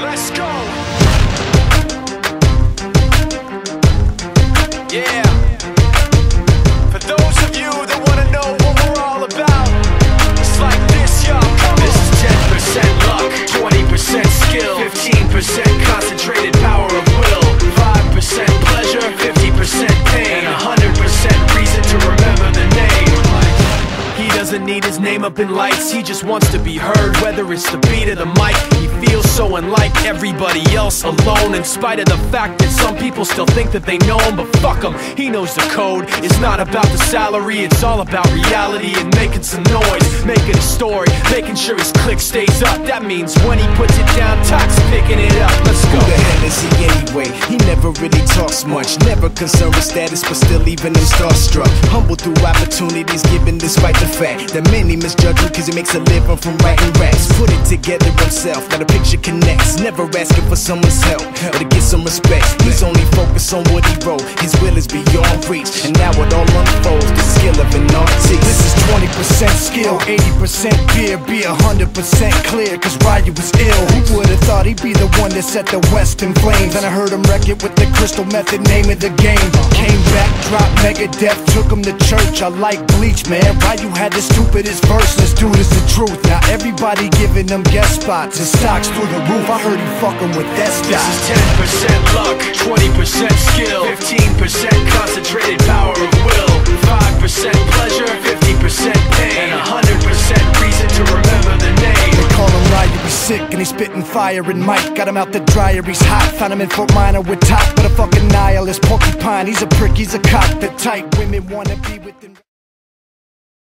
Let's go. Yeah. For those of you that wanna know what we're all about, it's like this, y'all. This is 10% luck, 20% skill, 15% concentrated power of will, 5% pleasure, 50% pain, and 100% reason to remember the name. He doesn't need his name up in lights, he just wants to be heard, whether it's the beat or the mic. He feels so unlike everybody else, alone, in spite of the fact that some people still think that they know him. But fuck him, he knows the code. It's not about the salary, it's all about reality and making some noise, making a story, making sure his click stays up. That means when he puts it down, Tox picking it up. Let's go. Who the hell is he anyway? He never really talks much, never concerned with status, but still leaving him starstruck. Humble through opportunities given despite the fact that many misjudge him cause he makes a living from writing raps. Put it together himself, now the picture connects, never asking for someone's help or to get some respect. He's only focused on what he wrote, his will is beyond reach, and now it all unfolds, the skill of an artist. This is 20% skill, 80% fear, be 100% clear, cause Ryu was ill. Who would've thought he'd be the one that set the West in flames? And I heard him wreck it with the Crystal Method, name of the game. Came back, dropped Megadeth, took him to church. I like Bleach, man, Ryu had the stupidest verse, let's do this the truth. Now everybody giving them guest spots and stocks through the roof. I heard he fucking with that stock. This is 10% luck, 20% skill, 15% concentrated power of will, 5% pleasure, 50% pain, and 100% reason to remember the name. They call him Ryu, he's sick and he's spitting fire and Mike got him out the dryer, he's hot. Found him in Fort Minor with top, but a fucking nihilist porcupine. He's a prick, he's a cock, the type women wanna be with him.